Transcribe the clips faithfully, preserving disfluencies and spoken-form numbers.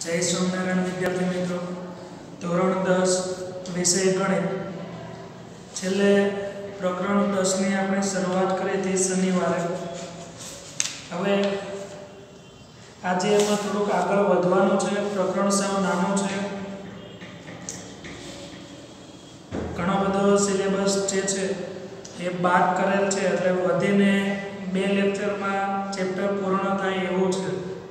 जय स्वामिनारायण विद्यार्थी मित्रों, धोरण दस विषय गणित छेल्ले प्रकरण दस ની આપણે શરૂઆત કરી હતી શનિવારે। હવે આજે એમાં થોડુંક આગળ વધવાનું છે। પ્રકરણ સાવ નાનું છે, ઘણો બધો સિલેબસ જે છે એ બાદ કરેલ છે, એટલે વધીને બે લેક્ચરમાં ચેપ્ટર પૂર્ણ થાય એવું છે।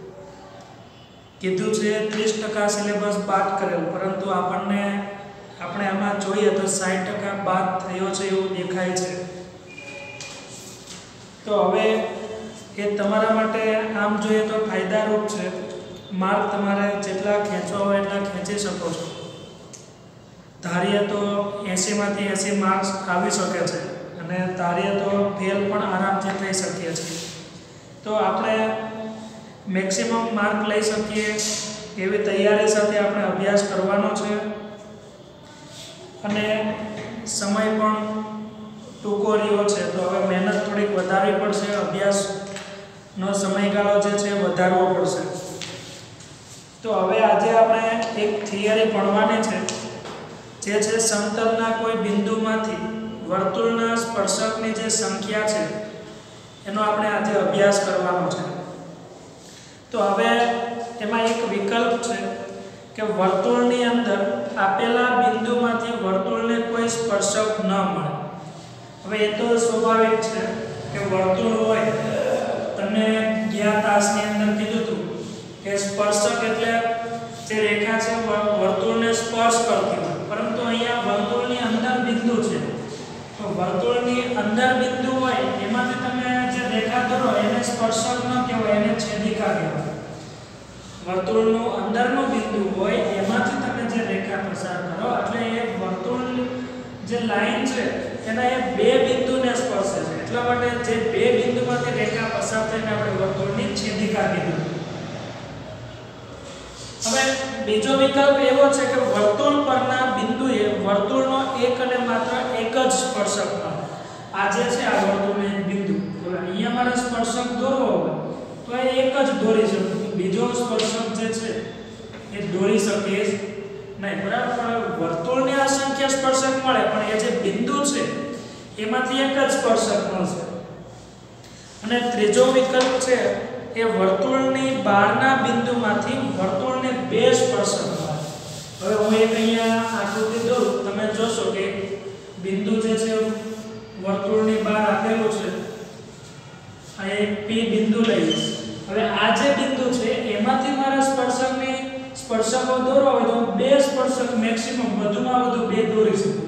કીધું છે ત્રીસ ટકા સિલેબસ બાદ કરેલ, પરંતુ આપણને આપણે આમાં જોઈએ તો સાઠ ટકા બાદ થયો છે એવું દેખાય છે। તો હવે એ તમારા માટે આમ જોઈએ તો ફાયદારૂપ છે। માર્ક તમારે જેટલા ખેંચવા હોય એટલા ખેંચી શકો છો। ધારીએ તો એંસી માંથી એંસી માર્ક્સ આવી શકે છે અને ધારીએ તો ફેલ પણ આરામથી થઈ શકીએ છીએ। તો આપણે મેક્સિમમ માર્ક લઈ શકીએ એવી તૈયારી સાથે આપણે અભ્યાસ કરવાનો છે અને સમય પણ ટૂંકો રહ્યો છે, તો હવે મહેનત થોડીક વધારવી પડશે, અભ્યાસનો સમયગાળો જે છે વધારવો પડશે। તો હવે આજે આપણે એક થિયરી ભણવાની છે, જે છે સમતલના કોઈ બિંદુમાંથી વર્તુળના સ્પર્શકની જે સંખ્યા છે એનો આપણે આજે અભ્યાસ કરવાનો છે। તો હવે એમાં એક વિકલ્પ છે કે વર્તુળની અંદર આપેલા બિંદુમાંથી વર્તુળને કોઈ સ્પર્શક ન મળે। હવે એ તો સ્વાભાવિક છે કે વર્તુળ હોય, તમને ગયા તાસની અંદર કીધું હતું કે સ્પર્શક એટલે જે રેખા છે વર્તુળને સ્પર્શ કરતી હોય, પરંતુ અહીંયા વર્તુળની અંદર બિંદુ છે, તો વર્તુળની અંદર બિંદુ હોય એમાંથી તમે જે રેખા દોરો એને સ્પર્શક ન કહેવાય, એને છેદિકા કહેવાય। વર્તુળનું અંદરનું બિંદુ હોય એમાંથી તમે જે રેખા પસાર કરો એટલે એ વર્તુળ જે લાઈન છે એના એ બે બિંદુને સ્પર્શે છે, એટલા માટે જે બે બિંદુમાંથી રેખા પસાર થઈને આપણે વર્તુળની છેદિકા કીધું। હવે બીજો વિકલ્પ એવો છે કે વર્તુળ પરના બિંદુએ વર્તુળનો એક અને માત્ર એક જ સ્પર્શક મળે। આ જે છે આ વર્તુળનું એક બિંદુ, હવે અહીંયા મારે સ્પર્શક દોરવો હોય તો એ એક જ દોરી શકું, બીજો સ્પર્શક જે છે એ દોરી શકે નહીં, બરાબર। પણ વર્તુળની અસંખ્ય સ્પર્શક મળે, પણ એ જે બિંદુ છે એમાંથી એક જ સ્પર્શક મળશે। અને ત્રીજો વિકલ્પ છે એ વર્તુળની બહારના બિંદુમાંથી વર્તુળને બે સ્પર્શક મળે। હવે હું એક અહીંયા આકૃતિ દોરું, તમે જોશો કે બિંદુ જે છે વર્તુળની બહાર આપેલું છે, આ એક પી બિંદુ લઈશ। હવે આ જે બિંદુ છે એમાંથી મારા સ્પર્શકની સ્પર્શકો દોરવા હોય તો બે સ્પર્શક મેક્સિમમ વધુમાં વધુ બે દોરી શકું,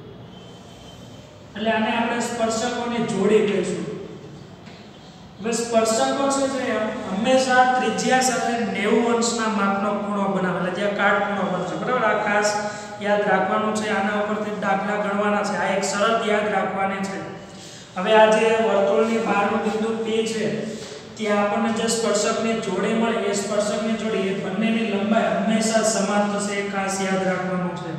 એટલે આને આપણે સ્પર્શકોની જોડી કહીશું। હવે સ્પર્શકો છે જે હંમેશા ત્રિજ્યા સાથે નેવું અંશના માપનો ખૂણો બનાવે, એટલે જ્યાં કાટખૂણો બનશે, બરાબર। આ ખાસ યાદ રાખવાનું છે, આના ઉપરથી દાખલા ગણવાના છે, આ એક શરત યાદ રાખવાની છે। હવે આ જે વર્તુળની બહારનું બિંદુ P છે ત્યાં આપણને જે સ્પર્શકની જોડી મળે એ સ્પર્શકની જોડી એ બંનેની લંબાઈ હંમેશા સમાન થશે, એ ખાસ યાદ રાખવાનું છે।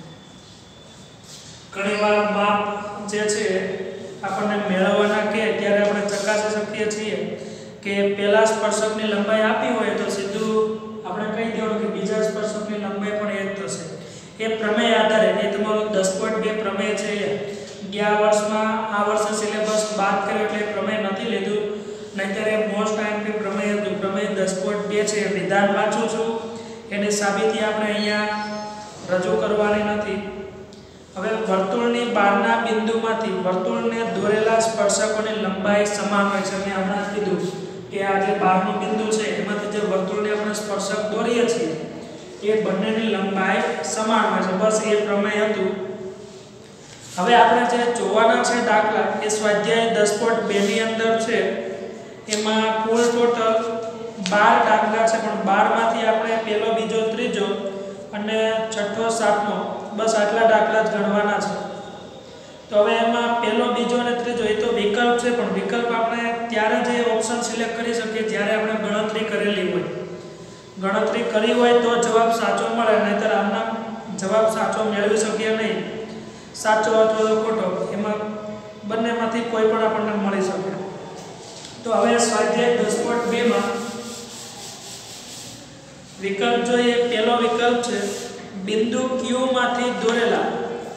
ઘણીવાર માપ જે છે આપણને મેળવવાના કે ત્યારે આપણે ચકાસી શકીએ છીએ કે પહેલા સ્પર્શકની લંબાઈ આપી હોય તો સીધું આપણે કહી દેવાનું કે બીજા સ્પર્શકની લંબાઈ પણ એ જ થશે। એ પ્રમેય આધારે એ તમારું દસ પોઈન્ટ બે પ્રમેય છે, ગયા વર્ષમાં આ વર્ષે સિલેબસ બાદ કર્યો એટલે પ્રમેય નથી લીધું, નહીંતર એ મોસ્ટ આઈએમપી પ્રમેય હતું। પ્રમેય દસ પોઈન્ટ બે છે, વિધાન વાંચું છું, એની સાબિતી આપણે અહીંયા રજૂ કરવાની નથી। હવે વર્તુળની બહારના બિંદુમાંથી વર્તુળને દોરેલા સ્પર્શકોની લંબાઈ સમાન હોય છે। મેં હમણાં જ કીધું કે આ જે બહારનું બિંદુ છે એમાંથી જે વર્તુળને આપણે સ્પર્શક દોરીએ છીએ એ બંનેની લંબાઈ સમાન હોય છે, બસ એ પ્રમેય હતું। હવે આપણે જે જોવાના છે દાખલા એ સ્વાધ્યાય દસ પોઈન્ટ બે ની અંદર છે, એમાં કુલ ટોટલ બાર દાખલા છે, પણ બાર માંથી આપણે પહેલો, બીજો, ત્રીજો અને છઠ્ઠો, સાતમો બસ આટલા દાખલા જ ગણવાના છે। તો હવે એમાં પહેલો, બીજો અને ત્રીજો એ તો વિકલ્પ છે, પણ વિકલ્પ આપણે ત્યારે જ એ ઓપ્શન સિલેક્ટ કરી શકીએ જ્યારે આપણે ગણતરી કરેલી હોય। ગણતરી કરી હોય તો જવાબ સાચો મળે, નહીંતર આમના જવાબ સાચો મેળવી શકીએ નહીં, સાચો અથવા તો ખોટો, એમાં બંનેમાંથી કોઈ પણ આપણને મળી શકે। તો હવે સ્વાધ્યાય દસ પોઈન્ટ બે માં વિકલ્પ જોઈએ, પહેલો વિકલ્પ છે બિંદુ Q માંથી દોરેલા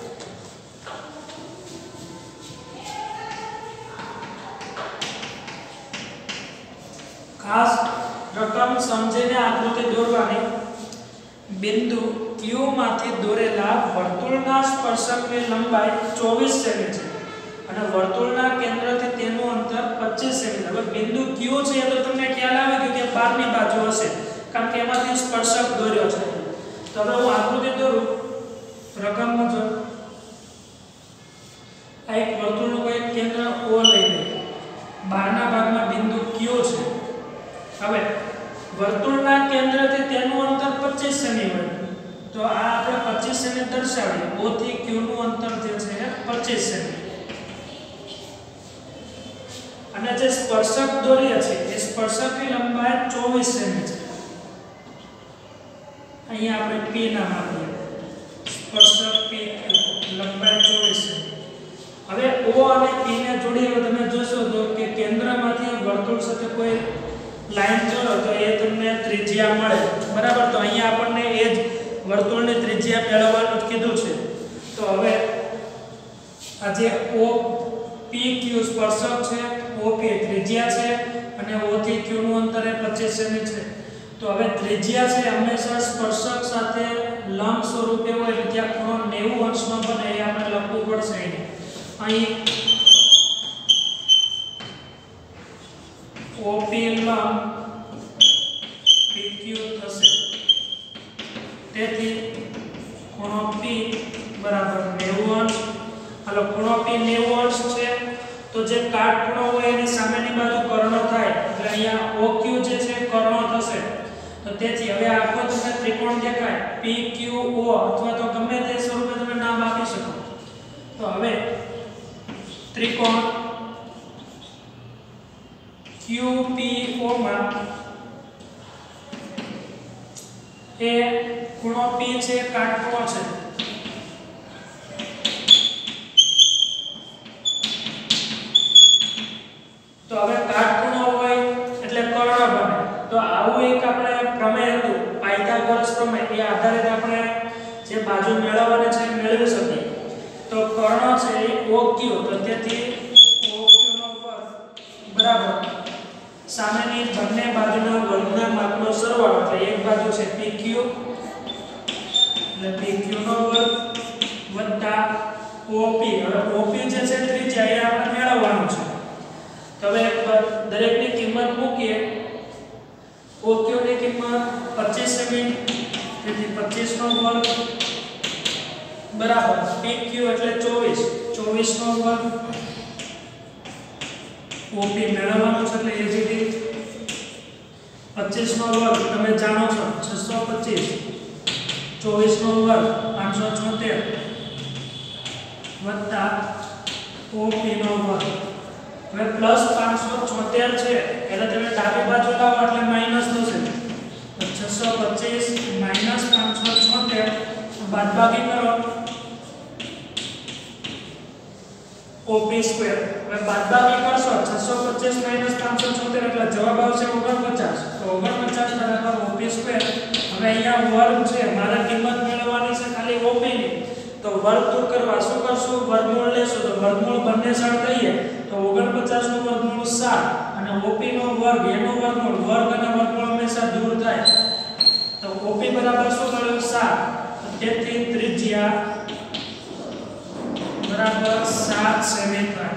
ખાસ રકમ સમજીને આકૃતિ દોરવાની. બિંદુ Q માંથી દોરેલા વર્તુળના સ્પર્શકની લંબાઈ ચોવીસ સેમી છે અને વર્તુળના કેન્દ્રથી તેનું અંતર પચીસ સેમી. હવે બિંદુ Q છે તો તમને ખ્યાલ આવે કે બહારની બાજુ હશે કારણ કે એમાંથી સ્પર્શક દોર્યો છે. તો હવે હું આકૃતિ દોરું રકમ મુજબ. આ એક વર્તુળનું કોઈ કેન્દ્ર O લઈ લઈએ. બહારના ભાગમાં બિંદુ Q છે. હવે વર્તુળના કેન્દ્રથી તેનું અંતર પચીસ સેમી હોય તો આ આપણે પચીસ સેમી દર્શાવીએ. O થી Q નું અંતર જે છે પચીસ સેમી અને જે સ્પર્શક દોર્યા છે એ સ્પર્શકની લંબાઈ ચોવીસ સેમી છે. અહીંયા આપણે P નામ આપીએ. સ્પર્શક P લંબાઈ ચોવીસ સેમી. હવે O અને P ને જોડીએ તમે જોશો તો કે કેન્દ્રમાંથી વર્તુળ સાથે કોઈ લાઈન જોડો તો એ તમને ત્રિજ્યા મળે. બરાબર. તો અહીંયા આપણને એ જ વર્તુળની ત્રિજ્યા મેળવવાનું કીધું છે. તો હવે આ જે O P Q સ્પર્શક છે, O P ત્રિજ્યા છે અને O થી Q નું અંતર એ પચીસ સેમી છે. તો હવે ત્રિજ્યા છે હંમેશા સ્પર્શક સાથે લંબ સ્વરૂપે હોય એટલે ત્યાં ખૂણો નેવું અંશનો બને એ આપણે લખવું પડશે. અહીં O P લંબ P Q થશે. તેથી ખૂણો P બરાબર નેવું અંશ. હાલો ખૂણો P નેવું અંશ છે તો જે કાટખૂણો હોય એની સામેની બાજુ કર્ણ થાય એટલે અહીંયા O Q જે છે કર્ણ થશે. તો તેથી હવે આખો તમને ત્રિકોણ દેખાય P Q O અથવા તો ગમે તે સ્વરૂપે તમે નામ આપી શકો. તો હવે ત્રિકોણ Q P O માં એ ખૂણો P છે કાટખૂણો છે. તો હવે કાટખૂણો હોય એટલે કર્ણ બને. તો આવું એક આપણે પ્રમેય હતું પાયથાગોરસ પ્રમેય. એ આધારિત આપણે જે બાજુ મેળવવાની છે એ મેળવી શકીએ. તો કર્ણ છે એ O Q. તો તેથી O Q નો વર્ગ બરાબર સામેની બંને બાજુના વર્ગના માપનો સરવાળો એટલે એક બાજુ છે P Q એટલે P Q નો વર્ગ વત્તા O P. હવે O P જે છે ત્રિજ્યા એ આપણે મેળવવાનું છે. તો હવે દરેકની કિંમત મૂકીએ. O Q ની કિંમત પચીસ સેમી તેથી પચીસ નો વર્ગ બરાબર P Q એટલે ચોવીસ. ચોવીસ નો વર્ગ O P મેળવવાનું છે એટલે એજીટી પચીસ નો વર્ગ તમે જાણો છો છસો પચીસ. ચોવીસ નો વર્ગ પાંચસો છોતેર વત્તા O P નો વર્ગ. હવે પ્લસ પાંચસો છોતેર છે એટલે તમે ડાબી બાજુ લાવો એટલે માઈનસ થશે. તો છસો પચીસ માઈનસ પાંચસો છોતેર બાદબાકી કરો O P સ્ક્વેર. હવે બાદબાકી કરશો છસો પચીસ માઈનસ પાંચસો છોતેર એટલે જવાબ આવશે ઓગણપચાસ. તો ઓગણપચાસ બરાબર O P સ્ક્વેર. હવે અહીંયા વર્ગ છે મારે કિંમત મેળવવાની છે ખાલી O P ની. તો વર્ગ દૂર કરવા શું કરશું વર્ગમૂળ લેશું. તો વર્ગમૂળ બંને સાઈડ લઈએ તો ઓગણપચાસ નું વર્ગમૂળ સાત અને O P નો વર્ગ એનો વર્ગમૂળ. વર્ગ અને વર્ગમૂળ હંમેશા દૂર થાય. તો O P બરાબર શું મળ્યું સાત. તેથી ત્રિજ્યા બરાબર સાત સેમી થાય.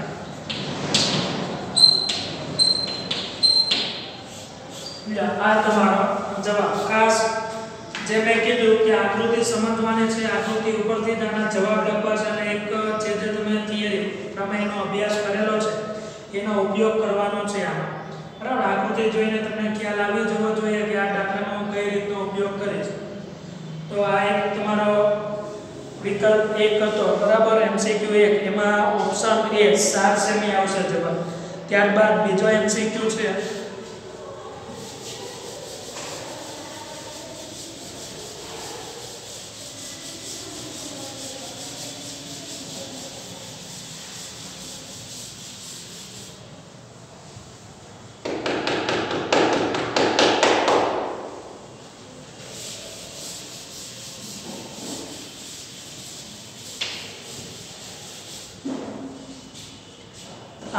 આ તમારો જવાબ. ખાસ જે મેં કીધું કે આકૃતિ સમજવાની છે, આકૃતિ ઉપરથી તેના જવાબ લખવા છે અને એક જે જે તમે થિયરી પ્રમેયનો અભ્યાસ કરેલો છે એનો ઉપયોગ કરવાનો છે આમાં. બરાબર. આકૃતિ જોઈને તમને ખ્યાલ આવી જવો જોઈએ કે આ દાખલાનો હું કઈ રીતનો ઉપયોગ કરીશ. તો આ એક તમારો વિકલ્પ એક હતો બરાબર. એમસીક્યુ એક એમાં ઓપ્શન એ સાત સેમી આવશે જવાબ. ત્યારબાદ બીજો એમસીક્યુ છે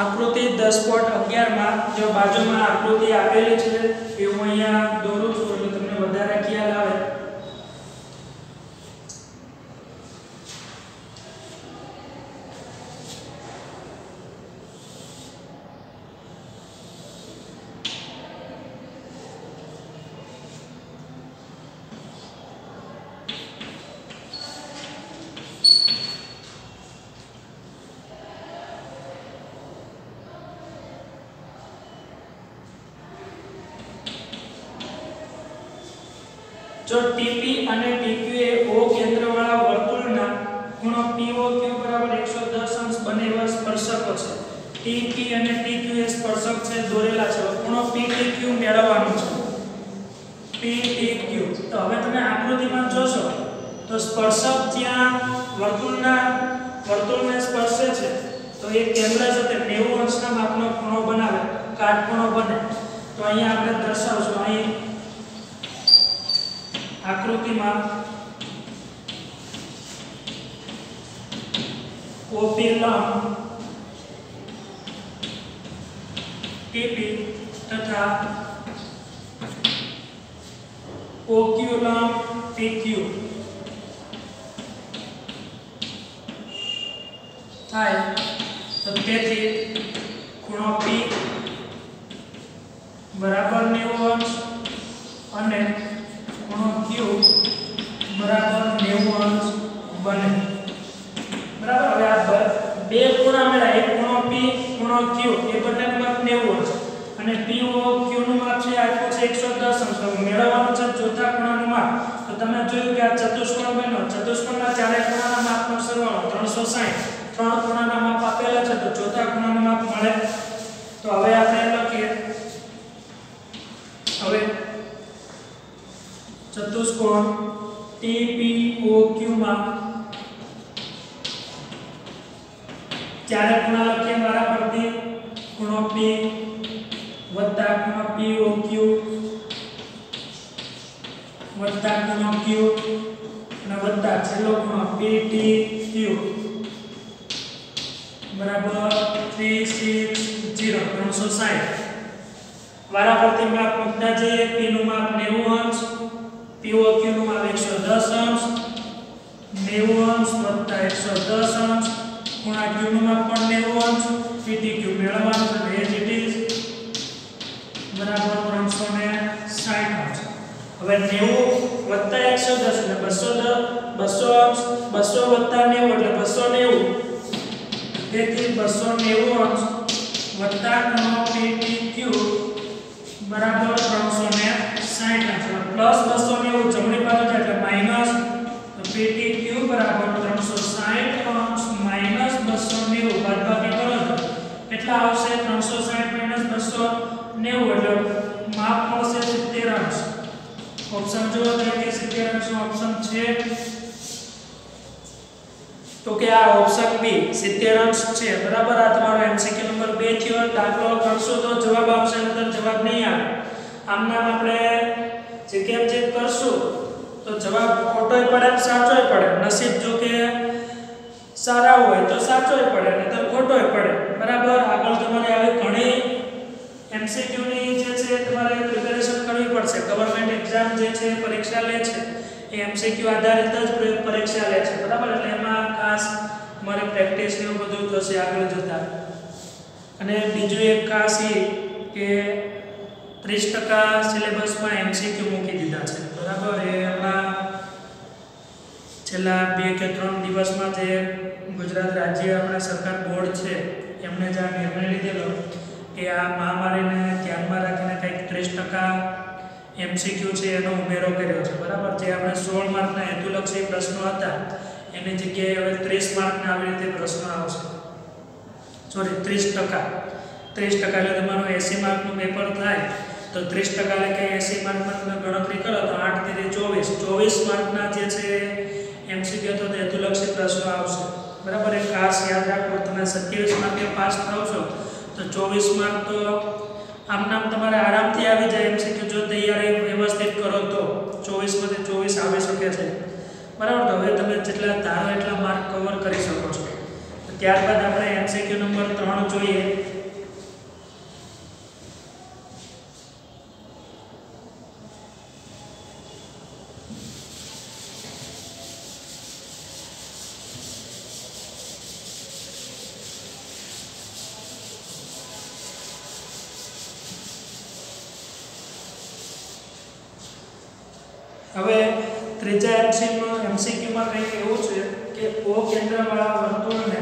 આકૃતિ દસ પોઈન્ટ અગિયાર માં જો બાજુમાં આકૃતિ આપેલી છે એ હું અહીંયા દોરું છું એટલે તમને વધારે ખ્યાલ આવે. જો ટીપી અને ટીક્યુ એ ઓ કેન્દ્રવાળા વર્તુળના ખૂણો પીઓક્યુ બરાબર એકસો દસ અંશ બને એવા સ્પર્શકો છે. ટીપી અને ટીક્યુ એ સ્પર્શક છે દોરેલા છે. ખૂણો પીટીક્યુ મેળવવાનો છે. પીટીક્યુ તો હવે તમે આકૃતિમાં જોશો તો સ્પર્શક જ્યાં વર્તુળના વર્તુળને સ્પર્શે છે તો એ કેન્દ્ર સાથે નેવું અંશના માપનો ખૂણો બનાવે, કાટખૂણો બને. તો અહીંયા આપણે દર્શાવશું અહીં આકૃતિમાં ઓપી લંબ ટીપી તથા ઓક્યુ લંબ ટીક્યુ થાય તો તેથી ખૂણો પી બરાબર નેવું અંશ અને ખૂણો ક્યુ બરાબર નેવું અંશ બને. બરાબર. હવે આ બે ખૂણા મળ્યા, એક ખૂણો પી ખૂણો ક્યુ એ બંનેનું માપ નેવું અંશ અને પી ઓ ક્યુ નું માપ છે આપ્યું છે એકસો દસ અંશ. તો મેળવવાનું છે ચોથા ખૂણાનું માપ. તો તમે જોયું કે આ ચતુષ્કોણ બન્યો, ચતુષ્કોણના ચારે ખૂણાના માપનો સરવાળો ત્રણસો સાઠ. ત્રણ ખૂણાના માપ આપેલા છે તો ચોથા ખૂણાનું માપ મળે. તો હવે આપણે લખીએ હવે ચતુષ્કોણ ટી પી ઓ ક્યુ માં ચારે ખૂણા લખીએ મારા પરથી ખૂણો P વત્તા ખૂણો P O Q વત્તા ખૂણો Q અને વત્તા છેલ્લો ખૂણો P T Q બરાબર ત્રણસો સાઠ. વારા પરથી માપ મૂકતા જઈએ. P નું માપ નેવું અંશ, P O Q નું માપ એકસો દસ અંશ, નેવું અંશ વત્તા એકસો દસ અંશ, ખૂણા Q નું માપ પણ નેવું અંશ, P T Q મેળવવાનું છે એજ ઇટ ઇઝ બરાબર ત્રણસો સાઠ અંશ. હવે નેવું વત્તા એકસો દસ એટલે બસો દસ, બસો અંશ, બસો વત્તા નેવું એટલે બસો નેવું. તેથી બસો નેવું અંશ વત્તા ખૂણો P T Q બરાબર ત્રણસો સાઠ અંશ પ્લસ બસો નેવું જમણી બાજુ જાય એટલે માઈનસ. તો P T Q બરાબર ત્રણસો સાઠ અંશ માઈનસ બસો નેવું બાદબાકી કરો તો કેટલા આવશે? ત્રણસો સાઠ માઈનસ બસો નેવું એટલે માપ મળશે સિત્તેર અંશ. ઓપ્શન જુઓ તો કે સિત્તેર અંશનો ઓપ્શન છે. તો કે આ ઓપ્શન બી સિત્તેર અંશ છે. બરાબર. આ તમારો એમસીક્યુ નંબર બે થયો. દાખલો કરશો તો જવાબ આવશે, નહીતર જવાબ નહીં આવે. આમ નામ આપણે જે કેમ ચેક કરશું તો જવાબ ખોટોય પડે સાચોય પડે. નસીબ જો કે સારા હોય તો સાચોય પડે નહીતર ખોટોય પડે. બરાબર. આગળ તમારે આવી ઘણી એમસીક્યુ ની જે છે તમારે પ્રિપેરેશન કરવી પડશે. ગવર્નમેન્ટ એક્ઝામ જે છે પરીક્ષા લે છે એ એમસીક્યુ આધારિત જ પરીક્ષા લે છે. બરાબર. એટલે એમાં ખાસ તમારે પ્રેક્ટિસ ને બધું થશે આગળ જતા. અને બીજું એક ખાસ એ કે ત્રીસ ટકા સિલેબસમાં એમસીક્યુ મૂકી દીધા છે. બરાબર. એ હમણાં છેલ્લા બે કે ત્રણ દિવસમાં જે ગુજરાત રાજ્ય આપણા સરકાર બોર્ડ છે એમણે જે આ નિર્ણય લીધેલો કે આ મહામારીને ધ્યાનમાં રાખીને કંઈક ત્રીસ ટકા એમસીક્યુ છે એનો ઉમેરો કર્યો છે. બરાબર. જે આપણે સોળ માર્કના હેતુલક્ષી પ્રશ્નો હતા એની જગ્યાએ હવે ત્રીસ માર્કના આવી રીતે પ્રશ્નો આવશે. સોરી ત્રીસ ટકા ત્રીસ ટકા એટલે તમારું એંસી માર્કનું પેપર થાય તો ત્રીસ ટકા એટલે કે એંસી માર્કમાં તમે ગણતરી કરો તો આઠ થી ચોવીસ ચોવીસ માર્કના જે છે એમસીક્યુ તો હેતુલક્ષી પ્રશ્નો આવશે. બરાબર. એ ખાસ યાદ રાખો. તમે સત્યાવીસ માર્કે પાસ થાવ છો તો ચોવીસ માર્ક તો આમ નામ તમારે આરામથી આવી જાય એમસીક્યુ જો તૈયારી વ્યવસ્થિત કરો તો ચોવીસ માંથી ચોવીસ આવી શકે છે. બરાબર. તો હવે તમે જેટલા ધારો એટલા માર્ક કવર કરી શકો છો. ત્યારબાદ આપણે એમસીક્યુ નંબર ત્રણ જોઈએ હવે ત્રીજા એમસીક્યુમાં કંઈક એવું છે કે ઓ કેન્દ્રવાળા વર્તુળને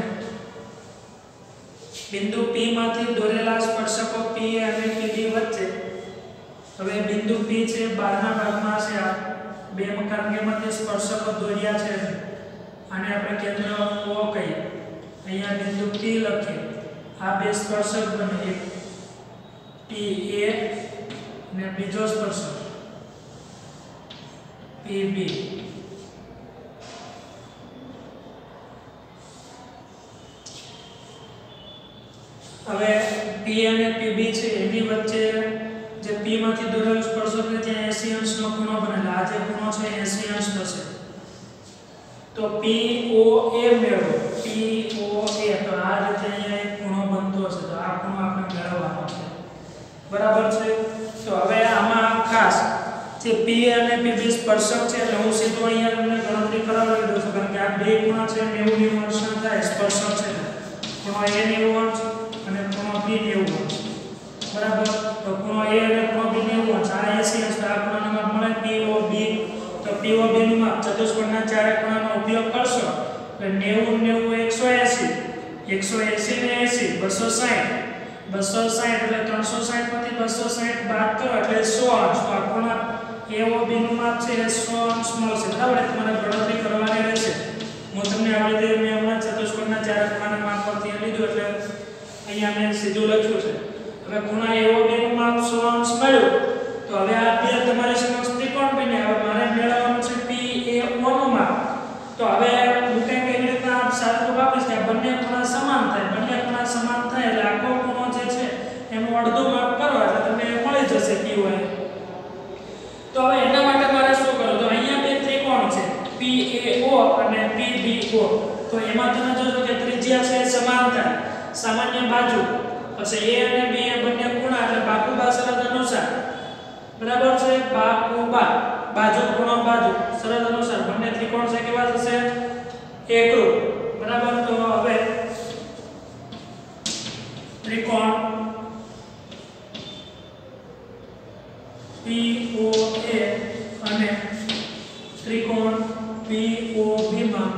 બિંદુ P માંથી દોરેલા સ્પર્શકો P A અને P B વચ્ચે, હવે બિંદુ P છે બહારના ભાગમાં છે, આ બે મકાનમાંથી સ્પર્શકો દોર્યા છે અને આપણે કેન્દ્ર O કહીએ, અહીંયા બિંદુ P લખીએ, આ બે સ્પર્શક બને એક P A અને બીજો સ્પર્શક P B. હવે P અને P B છે એની વચ્ચે જે P માંથી દોરેલું સ્પર્શક છે ત્યાં એંસી અંશનો ખૂણો બનેલા, આ જે ખૂણો છે એંસી અંશ થશે. તો P O A મેળવો, P O A, તો આ રીતે અહીંયા એક ખૂણો બનતો છે, તો આ ખૂણો આપણે મેળવવાનો છે, બરાબર છે. તો હવે આમાં ખાસ જે P અને P B સ્પર્શક છે એટલે હું સીધું અહીંયા તમને ગણતરી કરાવી દઉં છું, કારણ કે આ બે ખૂણા છે નેવું નેવું અંશના થાય સ્પર્શક છે, ખૂણો A નેવું અંશ અને ખૂણો B નેવું અંશ, બરાબર. તો ખૂણો A અને ખૂણો B નેવું અંશ, આ એંસી અંશ, આ ખૂણાનું માપ મળે P O B. તો P O B નું માપ ચતુષ્કોણના ચારે ખૂણાનો ઉપયોગ કરશો તો નેવું નેવું એકસો એંસી, એકસો એંસી ને એંસી બસો સાઠ, બસો સાઠ એટલે ત્રણસો સાઠ માંથી બસો સાઠ બાદ કરો એટલે સો અંશ. તો આ ખૂણા A O B નું માપ છે એ સો અંશ મળશે, બરાબર. તમારે ગણતરી કરવાની રહેશે. હું તમને આ રીતે મેં હમણાં ચતુષ્કોણના ચારે ખૂણાના માપ પરથી લીધું એટલે અહીંયા મેં સીધું લખ્યું છે. હવે ખૂણા A O B નું માપ સો અંશ મળ્યું, તો હવે આ બે તમારી સમક્ષ ત્રિકોણ બન્યા. હવે મારે મેળવવાનું છે P A O નું માપ. તો હવે હું કંઈક એવી રીતના સાદું વાપરીશ કે બંને ખૂણા સમાન થાય, બંને ખૂણા સમાન થાય એટલે આખો ખૂણો જે છે એનું અડધું માપ કરો એટલે તમને મળી જશે Q A. તો હવે એના માટે મારે શું કરવું, તો અહીંયા બે ત્રિકોણ છે P A O અને P B O. તો એમાં તમે જોજો કે ત્રિજ્યા છે સમાન થાય, સામાન્ય બાજુ, પછી A અને B એ બંને ખૂણા એટલે બાકુબા શરત અનુસાર, બરાબર છે, બાકુબા બાજુ ખૂણો બાજુ શરત અનુસાર બંને ત્રિકોણ છે કેવા થશે એકરૂપ, બરાબર. તો હવે ત્રિકોણ P O A અને ત્રિકોણ P O B માં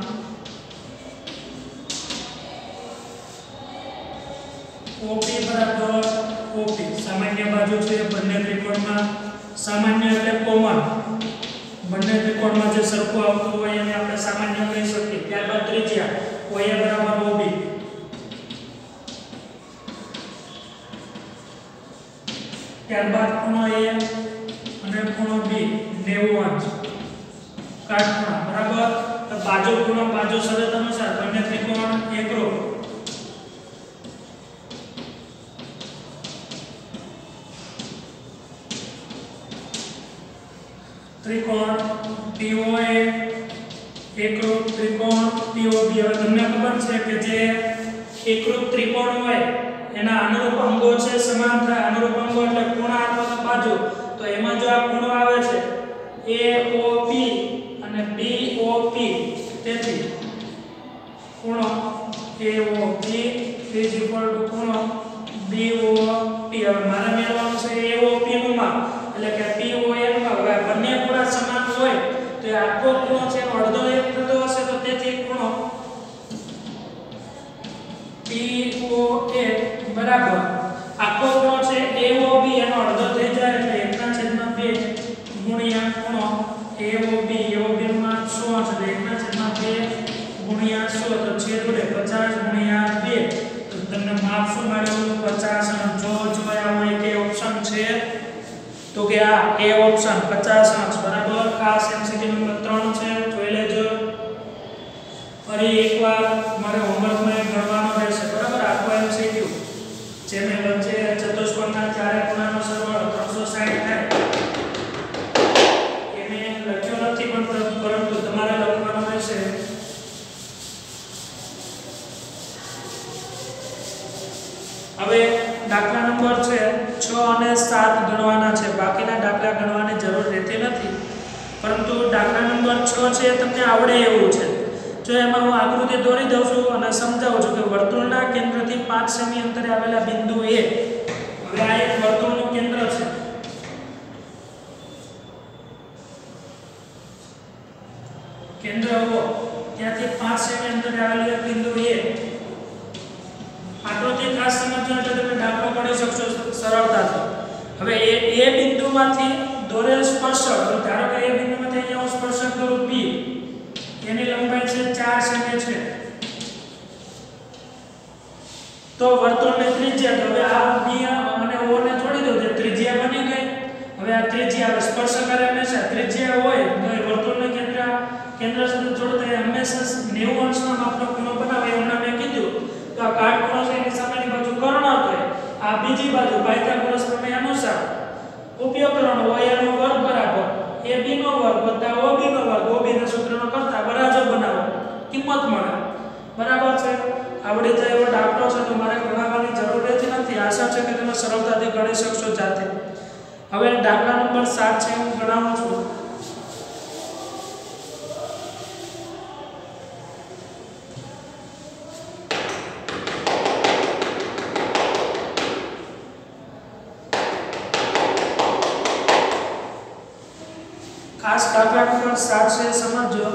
O P બરાબર O P, સામાન્ય બાજુ છે બંને ત્રિકોણમાં, સામાન્ય એટલે કોમન, બંને ત્રિકોણમાં જે સરખું આવતું હોય એને આપણે સામાન્ય કહી શકીએ. ત્યારબાદ ત્રિજ્યા O A બરાબર O B, ત્યારબાદ ખૂણો A અને ખૂણો B નેવું અંશ કાટખૂણા, બરાબર. તો બાજુ ખૂણો બાજુ શરત અનુસાર બંને ત્રિકોણ એકરૂપ. ત્રિકોણ P O A એકરૂપ, ત્રિકોણ P O B. હવે તમને ખબર છે કે જે એકરૂપ ત્રિકોણ હોય એના અનુરૂપ અંગો છે સમાન થાય, અનુરૂપ અંગો એટલે ખૂણા અથવા બાજુ. તો એમાં જો આ ખૂણો આવે છે A O P અને B O P, તેથી ખૂણો A O P is equal to ખૂણો B O P. હવે મારે મેળવવાનું છે A O P નું માપ એટલે કે P O A નું માપ. હવે બંને ખૂણા સમાન હોય તો એ આખો ખૂણો છે એનો અડધો એક થતો હશે, તો તેથી ખૂણો P O A બરાબર આખો ખૂણો છે A O B એનો અડધો થઈ જાય એટલે એક ના છેદમાં બે ગુણ્યા ખૂણો A O B, A O B નું માપ સો અંશ એટલે એક ના છેદમાં બે ગુણ્યા સો, તો છેદ વડે પચાસ ગુણ્યા બે, તો તમને માપ શું મળ્યું પચાસ અંશ. જો જોયા હોય કે ઓપ્શન છે તો કે આ A ઓપ્શન પચાસ અંશ, બરાબર. ખાસ એમસીક્યુ નંબર ત્રણ છે, જોઈ લેજો. ફરી એકવાર મારે હોમવર્કમાં ગણવાનો રહેશે, બરાબર. આખો એમસીક્યુ જેને વચ્ચે ચતુષ્કોણના ચારે ખૂણાનો સરવાળો ત્રણસો સાઠ થાય એને લખ્યો નથી પણ પરંતુ તમારે લખવાનો રહેશે. હવે દાખલા નંબર છે છ અને સાત ગણવાના છે, બાકીના દાખલા ગણવાની જરૂર રહેતી નથી, પરંતુ દાખલા નંબર છ છે તમને આવડે એવું છે. જો એમાં હું આકૃતિ દોરી દઉં છું અને સમજાવું છું કે વર્તુળના કેન્દ્રથી પાંચ સેમી અંતરે આવેલા બિંદુ A, હવે આ એક વર્તુળનું કેન્દ્ર છે, એ એ બિંદુમાંથી દોરેલ સ્પર્શક, તો ધારો કે એ બિંદુમાંથી અહીંયા હું સ્પર્શક દોરું P, એની લંબાઈ છે ચાર સેમી છે. તો વર્તુળની ત્રિજ્યા, તો હવે આ B અને O ને જોડી દઉં તો ત્રિજ્યા બની ગઈ. હવે આ ત્રિજ્યા, હવે સ્પર્શક કરે હંમેશા ત્રિજ્યા હોય તો એ વર્તુળનું કેન્દ્ર કેન્દ્ર સાથે જોડતા એ હંમેશા નેવું અંશના માપનો ખૂણો બનાવે એવું મેં કીધું. તો આ કાટખૂણો છે એની સામેની બાજુ કર્ણ હતો, આ બીજી બાજુ પાયથાગોરસ પ્રમેય અનુસાર ઉપયોગ કરવાનો y નો વર્ગ બરાબર ab નો વર્ગ વત્તા ob નો વર્ગ, ob ના સૂત્રનો કરતા બરાબર બનાવો, કિંમત મળે. બરાબર છે. આવડી જાય એવો દાખલો છે તો મારે ગણવાની જરૂર રહેતી નથી. આશા છે કે તમે સરળતાથી ગણી શકશો જાતે. હવે દાખલા નંબર સાત છે હું ગણાવું છું. ખાસ દાખલા નંબર સાત છે સમજો.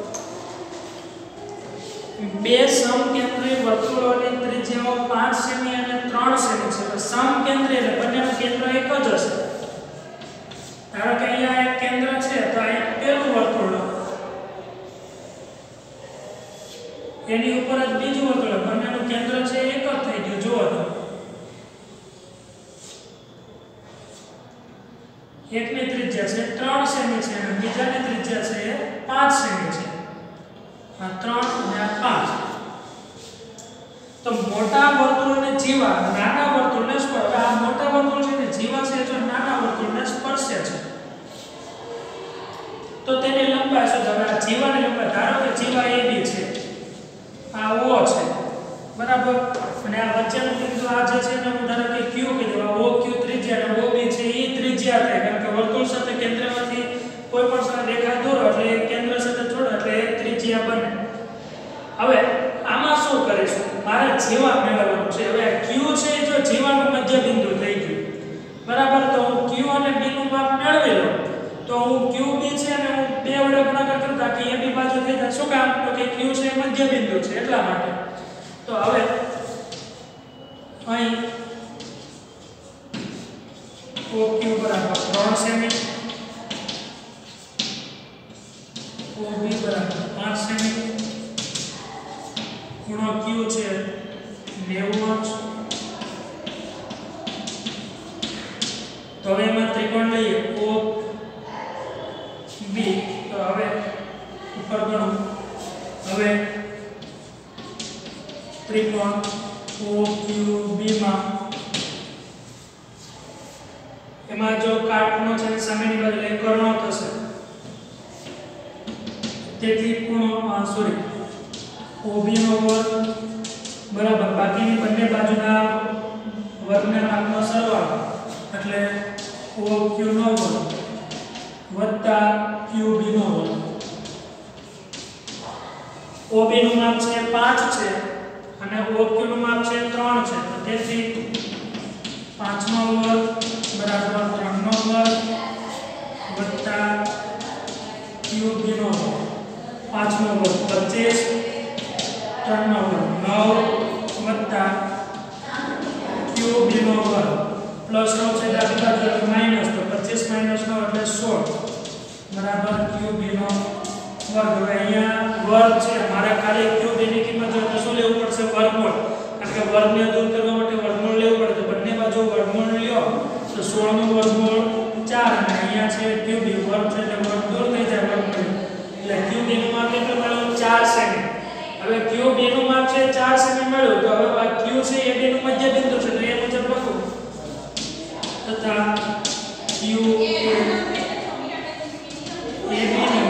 બે સમકેન્દ્રી વર્તુળોની ત્રિજ્યાઓ પાંચ સેમી અને ત્રણ સેમી છે. તો સમકેન્દ્રી એટલે બંનેનું કેન્દ્ર એક જ હશે. ધારો કે અહીંયા એક કેન્દ્ર છે તો આ એક પહેલું વર્તુળ, એની ઉપર જ બીજું વર્તુળ, બંનેનું કેન્દ્ર છે એક જ થઈ ગયું. જુઓ તો એકની ત્રિજ્યા છે ત્રણ સેમી છે અને બીજાની ત્રિજ્યા છે પાંચ સેમી છે. આ ત્રણ અને આ પાંચ. તો મોટા વર્તુળને જીવા, નાના વર્તુળને સ્પર્શે. આ મોટા વર્તુળ છે ને જીવા છે જો નાના વર્તુળને સ્પર્શે છે તો તેની લંબાઈ શું થશે? આ જીવાની લંબાઈ, ધારો કે જીવા A B છે, આ O છે, બરાબર. અને આ વચ્ચેનું બિંદુ આ જે છે ને હું ધારો કે Q કીધું, આ O Q ત્રિજ્યા અને O B છે એ ત્રિજ્યા થાય, કારણ કે વર્તુળ સાથે કેન્દ્રમાંથી કોઈ પણ સાથે રેખા દોરો એટલે એ કેન્દ્ર સાથે જોડો એટલે એ ત્રિજ્યા બને. હવે આમાં શું કરીશું? મારે જીવા મેળવવાનું છે. હવે Q છે જો જીવાનું મધ્ય બિંદુ થઈ ગયું, બરાબર. તો હું Q અને B નું માપ મેળવી લઉં તો હું Q B છે અને હું બે વડે ગુણાકાર કરું તો કે A B બાજુ થઈ જાય. શું કામ? તો કે Q છે મધ્ય બિંદુ છે એટલા માટે. તો હવે અહીં O Q બરાબર ત્રણ સેમી, O B બરાબર પાંચ સેમી, ખૂણો Q છે નેવું અંશ. તો હવે એમાં ત્રિકોણ લઈએ O B. તો હવે ઉપર ગણો. હવે ત્રિકોણ O Q B માં એમાં જો કાટખૂણો છે સામેની બાજુ એટલે કર્ણ થશે, તેથી ખૂણો સોરી O B નો વર્ગ બરાબર બાકીની બંને બાજુના વર્ગના માપનો સરવાળો એટલે O Q નો વર્ગ વત્તા Q B નો વર્ગ. O B નું માપ છે પાંચ છે અને O Q નું માપ છે ત્રણ છે, તો તેથી પાંચ નો વર્ગ બરાબર ત્રણ નો વર્ગ વત્તા Q B નો વર્ગ પાંચ નો વર્ગ પચીસ, ત્રણ નો વર્ગ નવ વત્તા Q B નો વર્ગ પ્લસ નવ છે ડાબી બાજુ એટલે માઈનસ, તો પચીસ માઈનસ નવ એટલે સોળ બરાબર Q B નો વર્ગ. હવે અહીંયા વર્ગ છે મારે ખાલી Q B ની કિંમત જોઈએ તો શું લેવું પડશે? વર્ગમૂળ, કારણ કે વર્ગને દૂર કરવા માટે વર્ગમૂળ લેવું પડે. તો બંને બાજુ વર્ગમૂળ લ્યો તો સોળ નું વર્ગમૂળ ચાર અને અહીંયા છે Q B વર્ગ છે એટલે વર્ગ દૂર થઈ જાય વર્ગમૂળ એટલે Q B નું માપ કેટલું મળ્યું? ચાર સેમી. હવે Q B નું માપ છે ચાર સેમી મળ્યું તો હવે આ Q છે A B નું મધ્ય બિંદુ છે તો એ મુજબ લખું તથા Q A B નું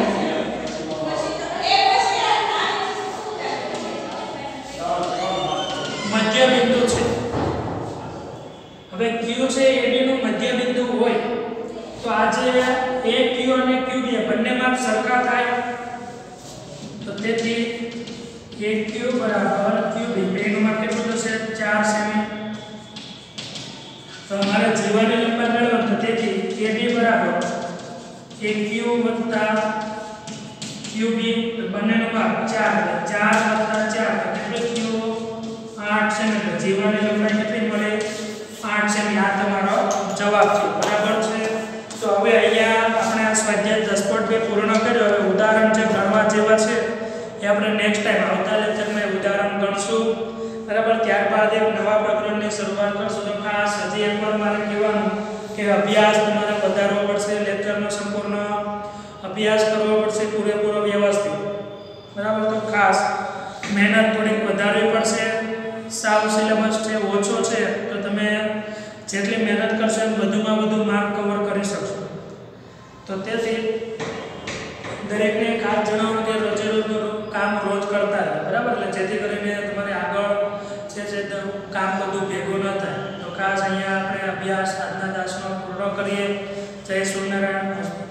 મધ્ય બિંદુ છે. હવે Q છે A B નું મધ્ય બિંદુ હોય તો આ જે A Q અને Q B બંને માપ સરખા થાય, તો તેથી A Q બરાબર Q B બેનું માપ કેટલું થશે? ચાર સેમી. તો મારે જીવાની લંબાઈ મેળવવાની, તો તેથી A B બરાબર A Q વત્તા Q B બંનેનું માપ ચાર એટલે ચાર વત્તા ચાર એટલે કેટલું? આઠ સેમી. તો જીવાની લંબાઈ કેટલી મળે? આઠ સેમી. આ તમારો જવાબ છે. બરાબર. હવે અહીંયા આપણે આ સ્વાધ્યાય દસ પોઈન્ટ બે પૂર્ણ કર્યો. હવે ઉદાહરણ જે ગણવા જેવા છે એ આપણે નેક્સ્ટ ટાઈમ આવતા લેક્ચરમાં ઉદાહરણ ગણશું. બરાબર. ત્યારબાદ એક નવા પ્રકરણની શરૂઆત કરશું. તો ખાસ હજી એકવાર મારે કહેવાનું કે અભ્યાસ તમારે વધારવો પડશે, લેક્ચરનો સંપૂર્ણ અભ્યાસ કરવો પડશે પૂરેપૂરો વ્યવસ્થિત. બરાબર. તો ખાસ મહેનત થોડીક વધારવી પડશે. સાવ સિલેબસ છે ઓછો છે તો તમે જેટલી મહેનત કરશો એમ વધુમાં વધુ માર્ક કવર કરી શકશો. તો તેથી દરેકને ખાસ જણાવવાનું કે રોજે રોજનું કામ રોજ કરતા રહે. બરાબર. એટલે જેથી કરીને તમારે આગળ જે છે કામ બધું ભેગું ન થાય. તો ખાસ અહીંયા આપણે અભ્યાસ આજના દાસનો પૂર્ણ કરીએ. જય સૂર્યનારાયણ.